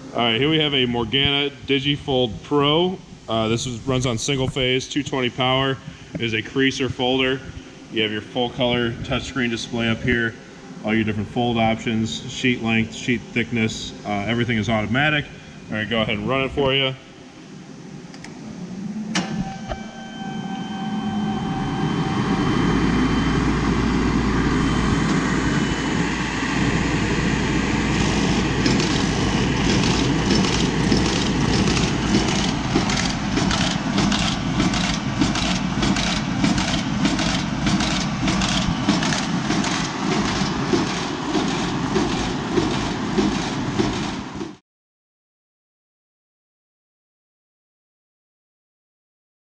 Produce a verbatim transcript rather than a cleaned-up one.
All right, here we have a Morgana Digifold Pro. Uh, this is, runs on single phase, two twenty power. It is a Creaser folder. You have your full color touchscreen display up here, all your different fold options, sheet length, sheet thickness, uh, everything is automatic. All right, go ahead and run it for you.